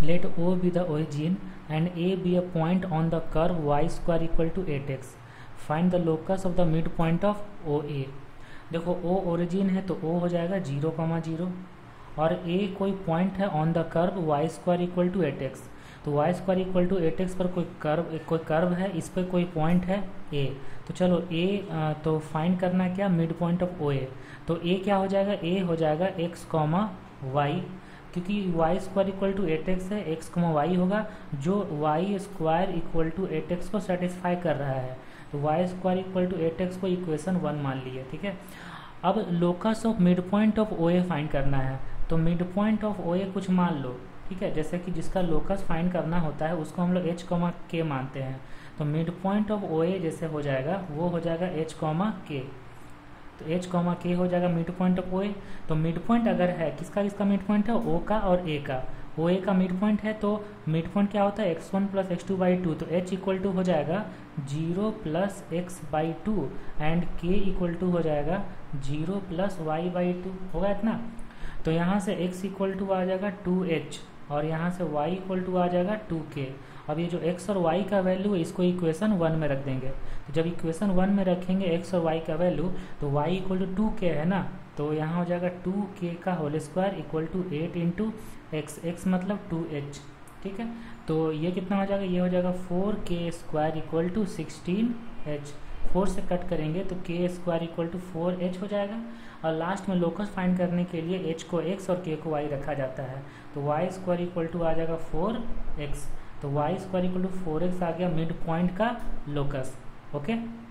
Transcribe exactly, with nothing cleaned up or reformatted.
let O be the origin and A be a point on the curve y square equal to eight x. Find the locus of the midpoint of O A. देखो O origin है तो O हो जाएगा zero comma zero और A कोई point है on the curve y square equal to eight x. तो y square equal to eight x पर कोई कर्व कोई कर्व है, इस पर कोई पॉइंट है A. तो चलो A तो फाइंड करना क्या, mid point of O A. तो A क्या हो जाएगा, A हो जाएगा x कॉमा वाई, क्योंकि y square equal to eight x है, एक्स कॉमा वाई होगा जो y square equal to eight x को सेटिस्फाई कर रहा है. तो y square equal to eight x को इक्वेशन वन मान लिए. ठीक है, अब locus of mid point of O A find करना है. तो mid point of O A कुछ मान लो. ठीक है, जैसे कि जिसका लोकस फाइंड करना होता है उसको हम लोग एच कॉमा के मानते हैं. तो mid point of O A जैसे हो जाएगा वो हो जाएगा एच कॉमा के. तो एच कॉमा के हो जाएगा mid point of O A. तो मिड पॉइंट अगर है किसका किसका मिड पॉइंट है, ओ का और ए का. ओ ए का मिड पॉइंट है तो मिड पॉइंट क्या होता है, x one plus x two by two. तो एच इक्वल टू हो जाएगा zero plus x by two and k equal to हो जाएगा zero plus y by two. होगा इतना. तो यहाँ से x इक्वल टू आ जाएगा टू एच और यहाँ से y इक्वल टू आ जाएगा टू के. अब ये जो x और y का वैल्यू है इसको इक्वेशन वन में रख देंगे. तो जब इक्वेशन वन में रखेंगे x और y का वैल्यू तो y इक्वल टू टू के है ना, तो यहाँ हो जाएगा टू के का whole square equal to eight into x. X मतलब टू एच. ठीक है, तो ये कितना हो जाएगा, ये हो जाएगा four k square equal to sixteen h. Four से कट करेंगे तो k square equal to four h हो जाएगा. और लास्ट में लोकस फाइंड करने के लिए एच को एक्स और के को वाई रखा जाता है. तो वाई स्क्वायर इक्वल टू आ जाएगा फोर एक्स. तो y square equal to four x आ गया मिड पॉइंट का लोकस. ओके.